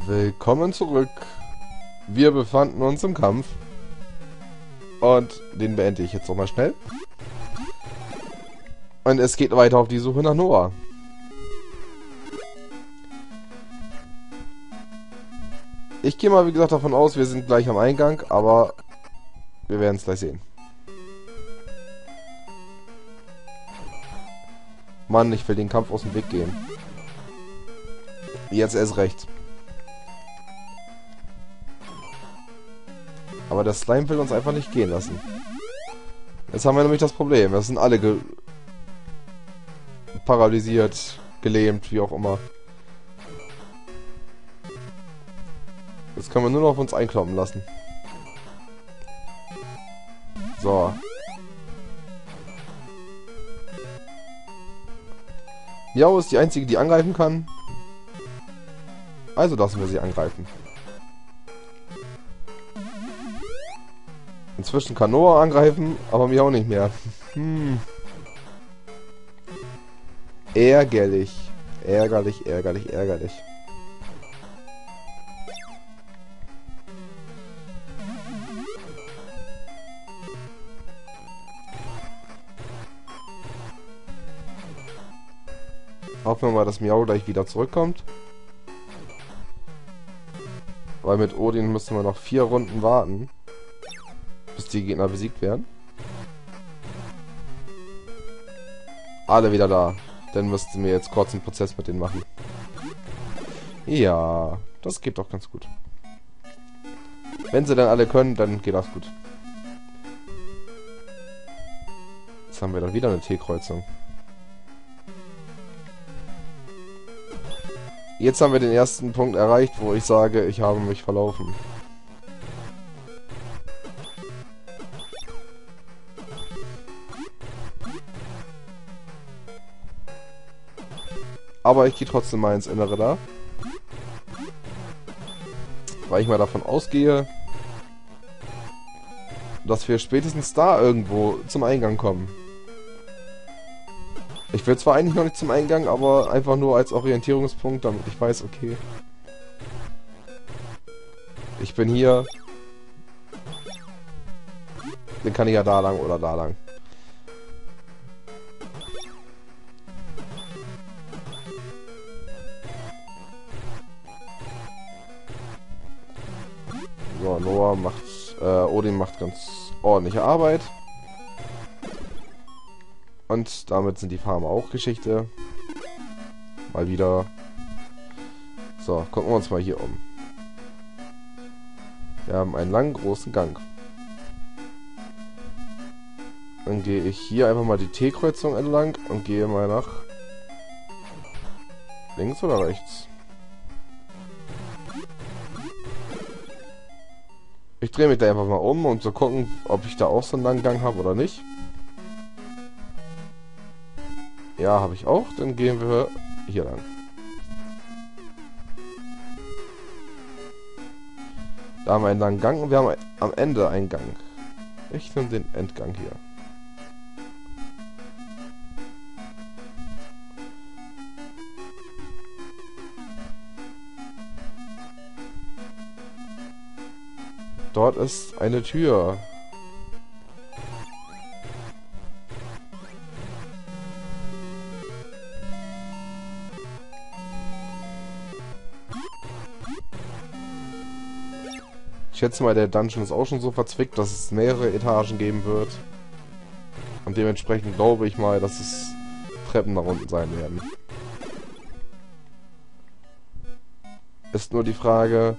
Willkommen zurück. Wir befanden uns im Kampf. Und den beende ich jetzt nochmal schnell. Und es geht weiter auf die Suche nach Noah. Ich gehe mal, wie gesagt, davon aus, wir sind gleich am Eingang, aber wir werden es gleich sehen. Mann, ich will den Kampf aus dem Weg gehen. Jetzt erst recht. Aber der Slime will uns einfach nicht gehen lassen. Jetzt haben wir nämlich das Problem. Das sind alle paralysiert, gelähmt, wie auch immer. Jetzt können wir nur noch auf uns einkloppen lassen. So. Miau ist die einzige, die angreifen kann. Also lassen wir sie angreifen. Inzwischen kann Noah angreifen, aber Miau nicht mehr. Ärgerlich. Ärgerlich, ärgerlich, ärgerlich. Hoffen wir mal, dass Miau gleich wieder zurückkommt. Weil mit Odin müssen wir noch 4 Runden warten, bis die Gegner besiegt werden. Alle wieder da. Dann müssten wir jetzt kurz einen Prozess mit denen machen. Ja, das geht doch ganz gut. Wenn sie dann alle können, dann geht das gut. Jetzt haben wir dann wieder eine T-Kreuzung. Jetzt haben wir den ersten Punkt erreicht, wo ich sage, ich habe mich verlaufen. Aber ich gehe trotzdem mal ins Innere da. Weil ich mal davon ausgehe, dass wir spätestens da irgendwo zum Eingang kommen. Ich will zwar eigentlich noch nicht zum Eingang, aber einfach nur als Orientierungspunkt, damit ich weiß, okay. Ich bin hier. Dann kann ich ja da lang oder da lang. So, Noah macht, Odin macht ganz ordentliche Arbeit. Und damit sind die Farmer auch Geschichte. Mal wieder. So, gucken wir uns mal hier um. Wir haben einen langen, großen Gang. Dann gehe ich hier einfach mal die T-Kreuzung entlang und gehe mal nach links oder rechts. Ich drehe mich da einfach mal um, um zu gucken, ob ich da auch so einen langen Gang habe oder nicht. Ja, habe ich auch. Dann gehen wir hier lang. Da haben wir einen langen Gang und wir haben am Ende einen Gang. Ich nehme den Endgang hier. Dort ist eine Tür. Ich schätze mal, der Dungeon ist auch schon so verzwickt, dass es mehrere Etagen geben wird. Und dementsprechend glaube ich mal, dass es Treppen nach unten sein werden. Ist nur die Frage,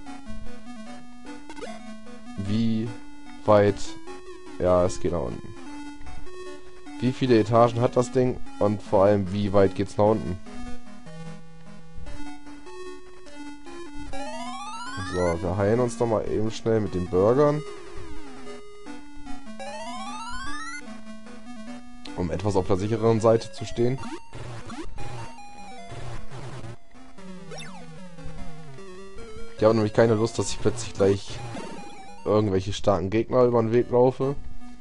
wie weit... Ja, es geht nach unten. Wie viele Etagen hat das Ding? Und vor allem, wie weit geht's nach unten? So, wir heilen uns doch mal eben schnell mit den Burgern. Um etwas auf der sicheren Seite zu stehen. Ich habe nämlich keine Lust, dass ich plötzlich gleich irgendwelche starken Gegner über den Weg laufe.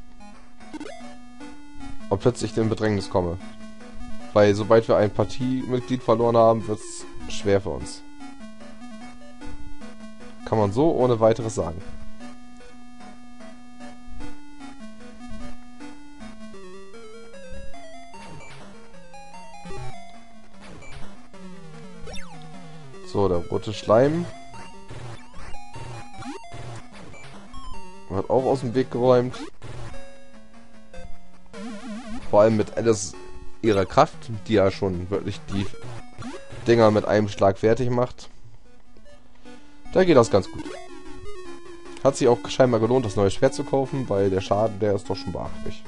Und plötzlich in Bedrängnis komme. Weil sobald wir ein Partiemitglied verloren haben, wird es schwer für uns. Kann man so ohne weiteres sagen. So, der rote Schleim wird auch aus dem Weg geräumt. Vor allem mit Alice ihrer Kraft, die ja schon wirklich die Dinger mit einem Schlag fertig macht. Da geht das ganz gut. Hat sich auch scheinbar gelohnt, das neue Schwert zu kaufen, weil der Schaden, der ist doch schon beachtlich.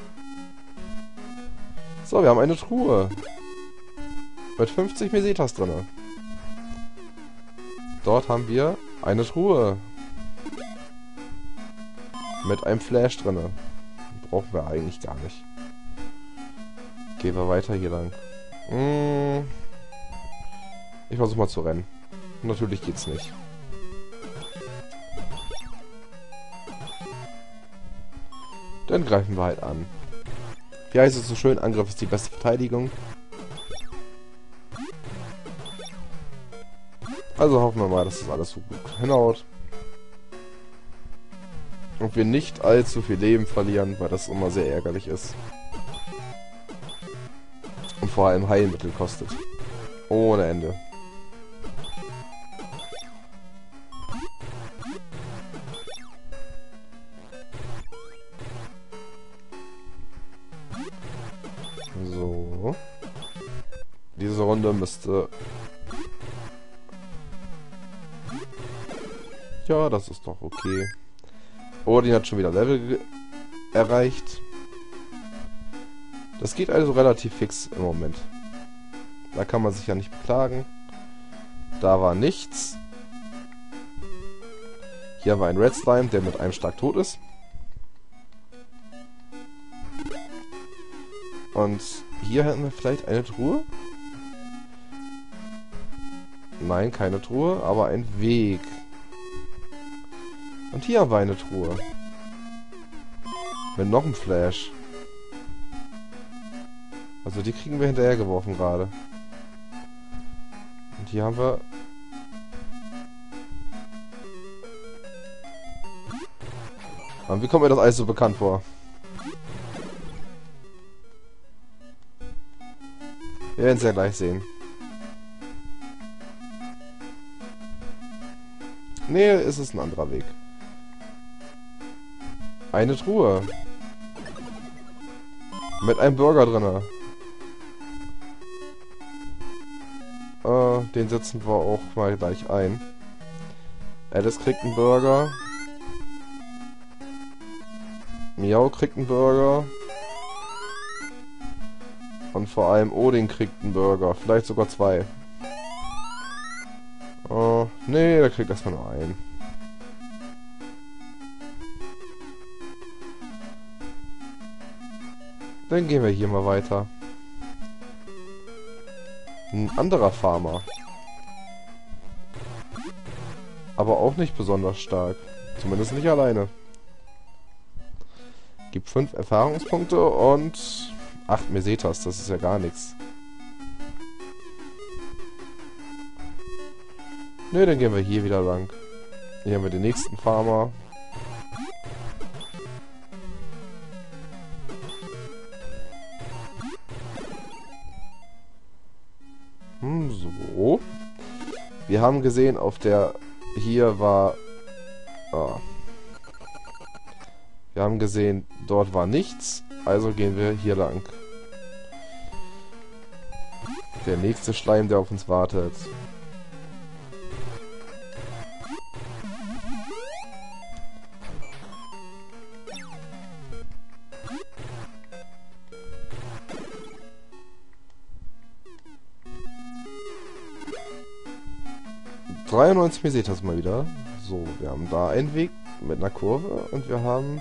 So, wir haben eine Truhe. Mit 50 Mesetas drin. Dort haben wir eine Truhe. Mit einem Flash drin. Brauchen wir eigentlich gar nicht. Gehen wir weiter hier lang. Ich versuche mal zu rennen. Natürlich geht's nicht. Dann greifen wir halt an. Wie heißt es so schön? Angriff ist die beste Verteidigung. Also hoffen wir mal, dass das alles so gut hinhaut. Und wir nicht allzu viel Leben verlieren, weil das immer sehr ärgerlich ist. Und vor allem Heilmittel kostet. Ohne Ende. So. Diese Runde müsste... Ja, das ist doch okay. Odin hat schon wieder Level erreicht. Das geht also relativ fix im Moment. Da kann man sich ja nicht beklagen. Da war nichts. Hier war ein Red Slime, der mit einem Schlag tot ist. Und hier hätten wir vielleicht eine Truhe. Nein, keine Truhe, aber ein Weg. Und hier haben wir eine Truhe. Mit noch einem Flash. Also die kriegen wir hinterher geworfen gerade. Und hier haben wir... Und wie kommt mir das alles so bekannt vor? Wir werden es ja gleich sehen. Nee, ist es ein anderer Weg. Eine Truhe. Mit einem Burger drin. Den setzen wir auch mal gleich ein. Alice kriegt einen Burger. Miau kriegt einen Burger. Und vor allem Odin kriegt einen Burger. Vielleicht sogar zwei. Nee, der kriegt erstmal nur einen. Dann gehen wir hier mal weiter. Ein anderer Farmer. Aber auch nicht besonders stark. Zumindest nicht alleine. Gibt 5 Erfahrungspunkte und 8 Mesetas. Das ist ja gar nichts. Ne, dann gehen wir hier wieder lang. Hier haben wir den nächsten Farmer. So. Wir haben gesehen, auf der... Hier war... Wir haben gesehen, dort war nichts. Also gehen wir hier lang. Der nächste Schleim, der auf uns wartet. ...93 Mesetas mal wieder. So, wir haben da einen Weg mit einer Kurve und wir haben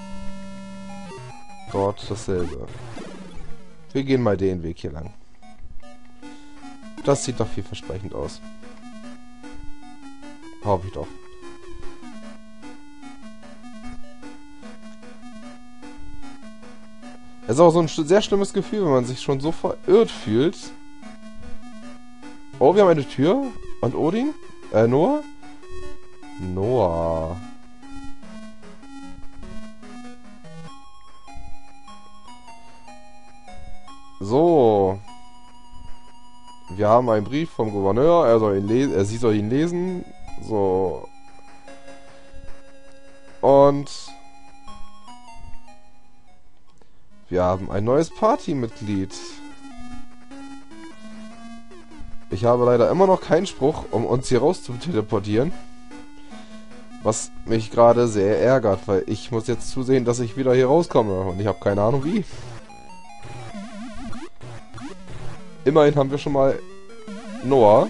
dort dasselbe. Wir gehen mal den Weg hier lang. Das sieht doch vielversprechend aus. Hoffe ich doch. Es ist auch so ein sehr schlimmes Gefühl, wenn man sich schon so verirrt fühlt. Oh, wir haben eine Tür. Und Odin? Noah? Noah. So. Wir haben einen Brief vom Gouverneur. Sie soll ihn lesen. So. Und wir haben ein neues Partymitglied. Ich habe leider immer noch keinen Spruch, um uns hier raus zu teleportieren. Was mich gerade sehr ärgert, weil ich muss jetzt zusehen, dass ich wieder hier rauskomme. Und ich habe keine Ahnung wie. Immerhin haben wir schon mal Noah.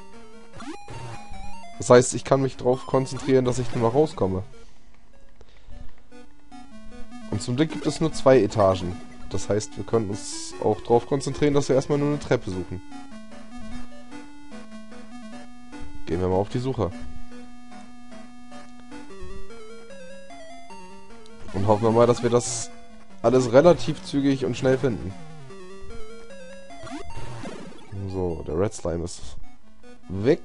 Das heißt, ich kann mich darauf konzentrieren, dass ich nur noch rauskomme. Und zum Glück gibt es nur 2 Etagen. Das heißt, wir können uns auch darauf konzentrieren, dass wir erstmal nur eine Treppe suchen. Gehen wir mal auf die Suche. Und hoffen wir mal, dass wir das alles relativ zügig und schnell finden. So, der Red Slime ist weg.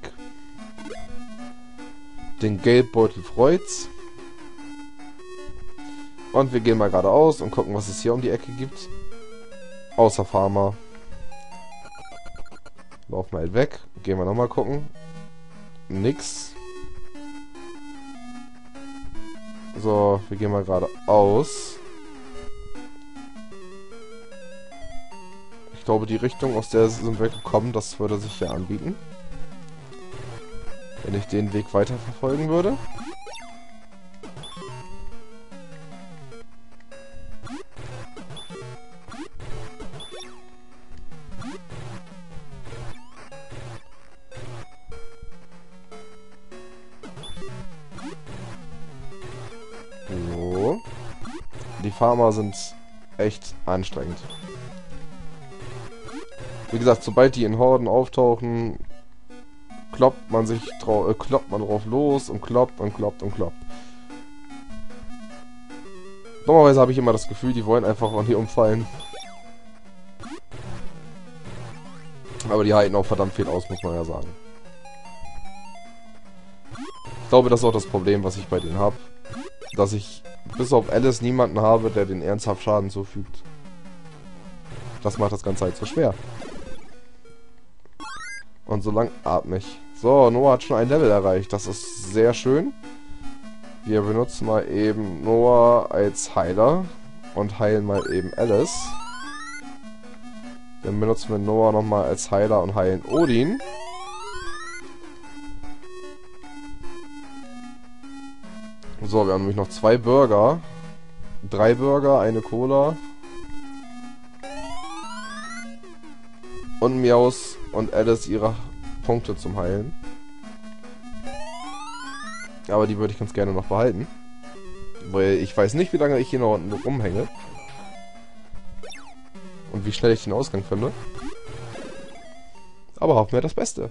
Den Geldbeutel freut's. Und wir gehen mal geradeaus und gucken, was es hier um die Ecke gibt. Außer Farmer. Laufen wir halt weg. Gehen wir nochmal gucken. Nix. So, wir gehen mal geradeaus. Ich glaube, die Richtung, aus der sind wir gekommen, das würde sich ja anbieten. Wenn ich den Weg weiter verfolgen würde. So. Die Farmer sind echt anstrengend. Wie gesagt, sobald die in Horden auftauchen, kloppt man drauf los und kloppt und kloppt und kloppt. Dummerweise habe ich immer das Gefühl, die wollen einfach von hier umfallen. Aber die halten auch verdammt viel aus, muss man ja sagen. Ich glaube, das ist auch das Problem, was ich bei denen habe. Dass ich bis auf Alice niemanden habe, der den ernsthaft Schaden zufügt. Das macht das Ganze halt so schwer. Und so langatmig. So, Noah hat schon ein Level erreicht. Das ist sehr schön. Wir benutzen mal eben Noah als Heiler. Und heilen mal eben Alice. Dann benutzen wir Noah nochmal als Heiler und heilen Odin. So, wir haben nämlich noch 2 Burger. 3 Burger, eine Cola. Und Miaus und Alice ihre Punkte zum Heilen. Aber die würde ich ganz gerne noch behalten. Weil ich weiß nicht, wie lange ich hier noch unten rumhänge. Und wie schnell ich den Ausgang finde. Aber hoffen wir das Beste.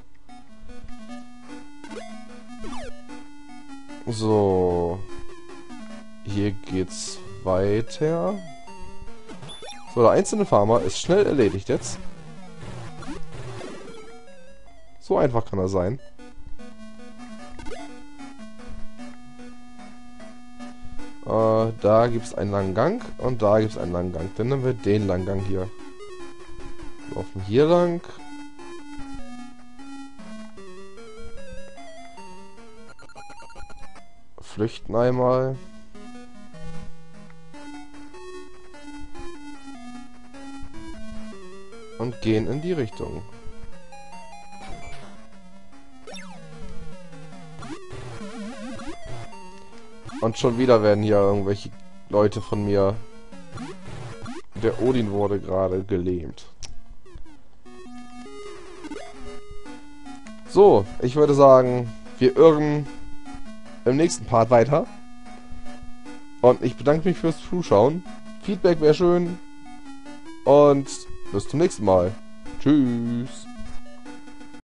So. Hier geht's weiter. So, der einzelne Farmer ist schnell erledigt jetzt. So einfach kann er sein. Da gibt es einen langen Gang und da gibt es einen langen Gang. Dann nehmen wir den langen Gang hier. Laufen hier lang. Flüchten einmal. Und gehen in die Richtung. Und schon wieder werden hier irgendwelche Leute von mir... Der Odin wurde gerade gelähmt. So, ich würde sagen, wir irren im nächsten Part weiter. Und ich bedanke mich fürs Zuschauen. Feedback wäre schön. Und bis zum nächsten Mal. Tschüss.